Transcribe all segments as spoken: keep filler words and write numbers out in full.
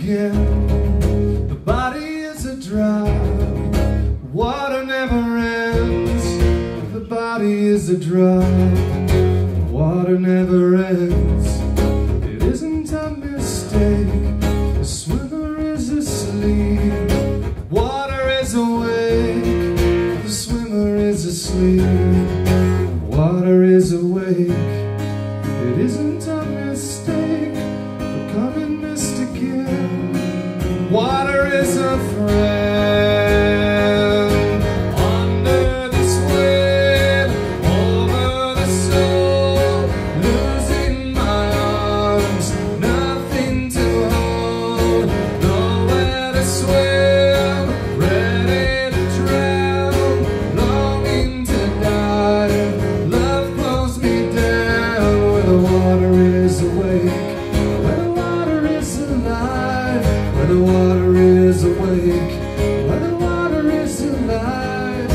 again. The body is a drop, water never ends. The body is a drop, water never ends. It isn't a mistake, the swimmer is asleep. Water is awake, the swimmer is asleep. Water is awake, it isn't a mistake, becoming mist again. Water is a friend. Under this wave, over the soul, losing my arms, nothing to hold, nowhere to swim, ready to drown, longing to dive. Love pulls me down where the water is awake, where the water is alive, where the water is awake, where the water is alive.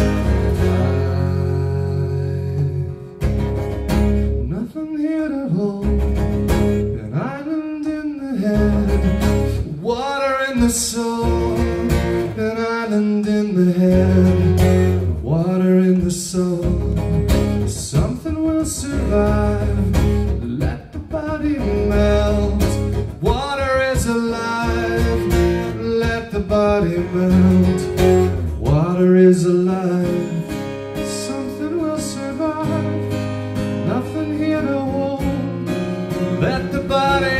Nothing here to hold, an island in the head, water in the soul, an island in the head, water in the soul. Something will survive, let the body melt. Water is alive, let the body melt. Water is alive, something will survive, nothing here to hold, let the body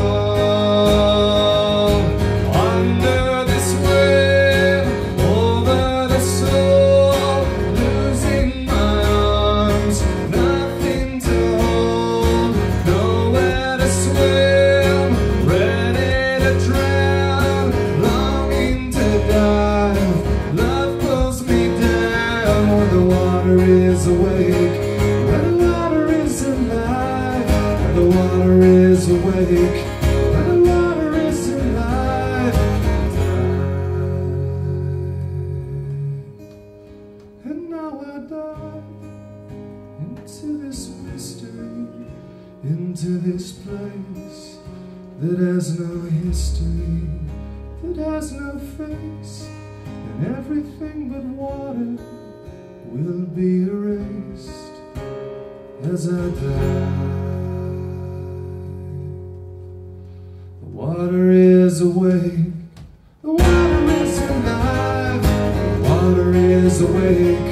fall. Under this wave, over the soul, losing my arms, nothing to hold, nowhere to swim, ready to drown, longing to dive. Love pulls me down where the water is awake, where the water is alive, where the water is awake, where the water is alive. And now I dive into this mystery, into this place that has no history, that has no face, and everything but water will be erased as I die. The water is awake, the water is alive, the water is awake.